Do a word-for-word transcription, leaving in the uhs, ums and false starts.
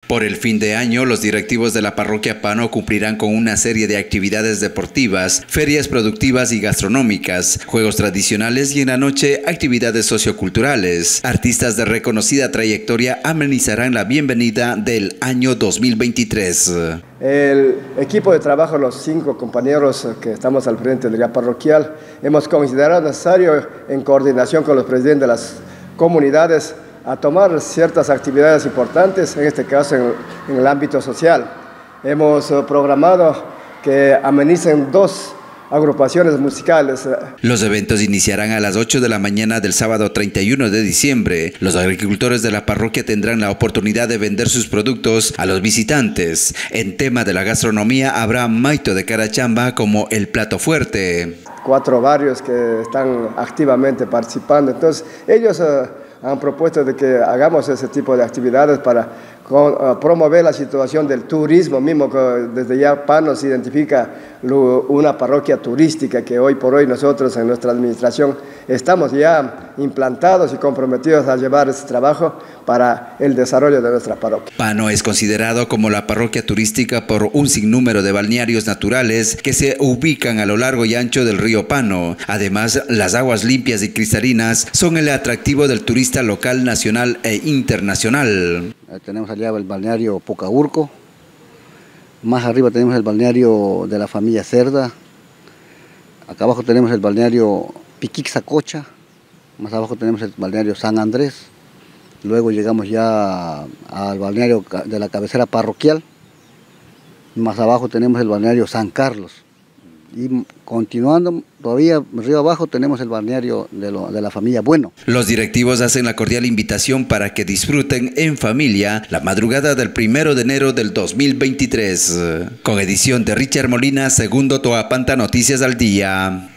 Por el fin de año, los directivos de la parroquia Pano cumplirán con una serie de actividades deportivas, ferias productivas y gastronómicas, juegos tradicionales y en la noche actividades socioculturales. Artistas de reconocida trayectoria amenizarán la bienvenida del año dos mil veintitrés. El equipo de trabajo, los cinco compañeros que estamos al frente de la parroquial, hemos considerado necesario, en coordinación con los presidentes de las comunidades, a tomar ciertas actividades importantes, en este caso en, en el ámbito social. Hemos uh, programado que amenicen dos agrupaciones musicales. Los eventos iniciarán a las ocho de la mañana del sábado treinta y uno de diciembre. Los agricultores de la parroquia tendrán la oportunidad de vender sus productos a los visitantes. En tema de la gastronomía habrá maito de carachamba como el plato fuerte. Cuatro barrios que están activamente participando, entonces ellos uh, han propuesto de que hagamos ese tipo de actividades para con, uh, promover la situación del turismo mismo, que desde ya Pano se identifica lo, una parroquia turística que hoy por hoy nosotros en nuestra administración estamos ya implantados y comprometidos a llevar ese trabajo para el desarrollo de nuestra parroquia. Pano es considerado como la parroquia turística por un sinnúmero de balnearios naturales que se ubican a lo largo y ancho del río Pano. Además, las aguas limpias y cristalinas son el atractivo del turista local, nacional e internacional. Tenemos allá el balneario Pocaurco, más arriba tenemos el balneario de la familia Cerda, acá abajo tenemos el balneario Piquixacocha, más abajo tenemos el balneario San Andrés, luego llegamos ya al balneario de la cabecera parroquial, más abajo tenemos el balneario San Carlos. Y continuando, todavía río abajo tenemos el balneario de, lo, de la familia Bueno. Los directivos hacen la cordial invitación para que disfruten en familia la madrugada del primero de enero del dos mil veintitrés. Con edición de Richard Molina, segundo Toapanta Noticias al Día.